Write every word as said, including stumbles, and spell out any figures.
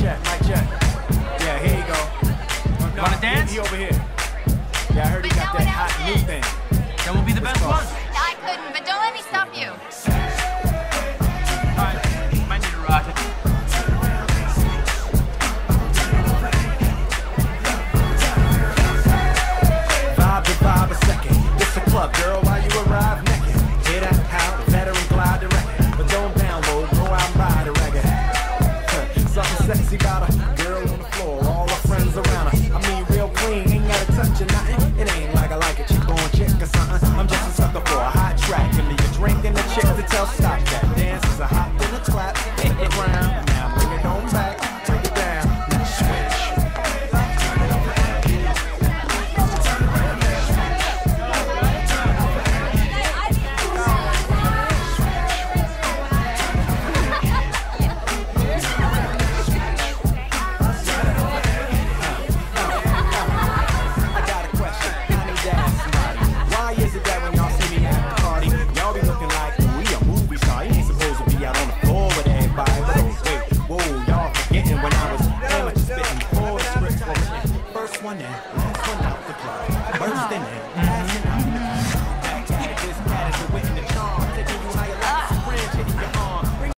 check, mic check. Yeah, here you go. You wanna dance? He, he over here. Yeah, I heard he But got no that one hot else new is. thing. That will be the best one. I couldn't, but don't let me stop you. Alright, might need to rock it. Vibe to vibe a second. It's a club, girl, while you arrive naked. Hear that? How the veteran glide the record. But don't download, go out and buy the record. Something sexy about a girl on the floor, all her friends around her. I mean, real clean, ain't gotta touch or nothing. It ain't like I like a chick on chick or something. I'm just a sucker for a hot track. Give me a drink and a chick to tell stop that. Dance is a hop and a clap. Hit the ground, now bring it on back. Break it down, now switch. One in, last one out the club. First in